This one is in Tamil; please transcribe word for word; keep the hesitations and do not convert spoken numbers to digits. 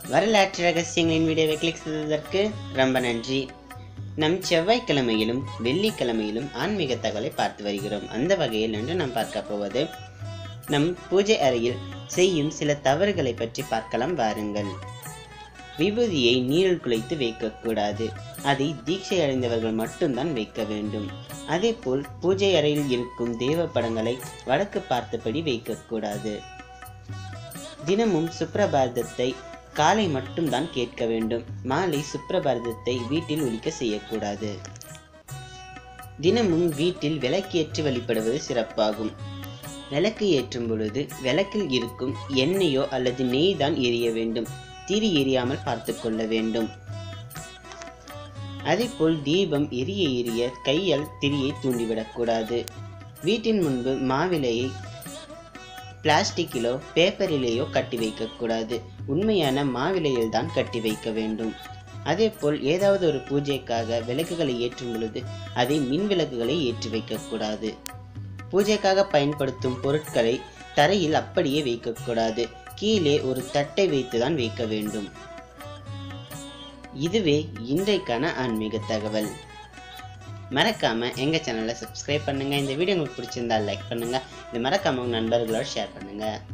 வரலாற்று ரகசியங்களின் வீடியோவை கிளிக் செய்ததற்கு ரொம்ப நன்றி. நம் செவ்வாய்க்கிழமையிலும் வெள்ளிக்கிழமையிலும் ஆன்மீக தகவலை பார்த்து வருகிறோம். அந்த வகையில் இன்று நாம் பார்க்க போவது நம் பூஜை அறையில் செய்யும் சில தவறுகளை பற்றி பார்க்கலாம் வாருங்கள். விபூதியை நீரில் குலைத்து வைக்கக்கூடாது. அதை தீட்சை அடைந்தவர்கள் மட்டும்தான் வைக்க வேண்டும். அதே போல் பூஜை அறையில் இருக்கும் தேவ படங்களை வடக்கு பார்த்தபடி வைக்கக்கூடாது. தினமும் சுப்ரபாரதத்தை காலை மட்டும்தான் கேட்க வேண்டும். மாலை சுப்ரபாரதத்தை வீட்டில் ஒலிக்க செய்யக்கூடாது. தினமும் வீட்டில் விளக்கேற்றி வழிபடுவது சிறப்பாகும். விளக்கு ஏற்றும் பொழுது விளக்கில் இருக்கும் எண்ணெயோ அல்லது நெய் தான் எரிய வேண்டும். திரி எரியாமல் பார்த்து கொள்ள வேண்டும். அதேபோல் தீபம் எரிய எரிய கையால் திரியை தூண்டிவிடக்கூடாது. வீட்டின் முன்பு மாவிலையை பிளாஸ்டிக்கிலோ பேப்பரிலேயோ கட்டி வைக்கக்கூடாது. உண்மையான மாவிலையில் தான் கட்டி வைக்க வேண்டும். அதே போல் ஏதாவது ஒரு பூஜைக்காக விளக்குகளை ஏற்றும் பொழுது அதை மின் விளக்குகளை ஏற்றி வைக்கக்கூடாது. பூஜைக்காக பயன்படுத்தும் பொருட்களை தரையில் அப்படியே வைக்கக்கூடாது. கீழே ஒரு தட்டை வைத்துதான் வைக்க வேண்டும். இதுவே இன்றைக்கான ஆன்மீக தகவல். மறக்காம எங்க சேனலை சப்ஸ்கிரைப் பண்ணுங்க. இந்த வீடியோ உங்களுக்கு பிடிச்சிருந்தா லைக் பண்ணுங்க. இது மறக்காம உங்க நண்பர்களோட ஷேர் பண்ணுங்க.